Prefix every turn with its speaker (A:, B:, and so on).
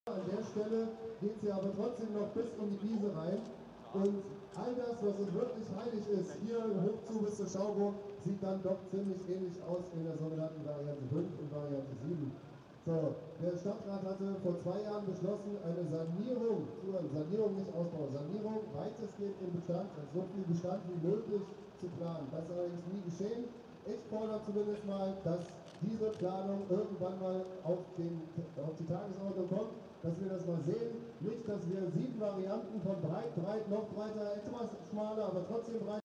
A: An der Stelle geht sie aber trotzdem noch bis in die Wiese rein. Und all das, was uns wirklich heilig ist, hier hoch zu bis zur Schauburg, sieht dann doch ziemlich ähnlich aus in der sogenannten Variante 5 und Variante 7. So, der Stadtrat hatte vor 2 Jahren beschlossen, eine Sanierung, nicht Ausbau, Sanierung weitestgehend im Bestand, also so viel Bestand wie möglich zu planen. Das ist allerdings nie geschehen. Ich fordere zumindest mal, dass diese Planung irgendwann mal auf die Tagesordnung kommt, dass wir das mal sehen. Nicht, dass wir 7 Varianten von breit, noch breiter, etwas schmaler, aber trotzdem breit.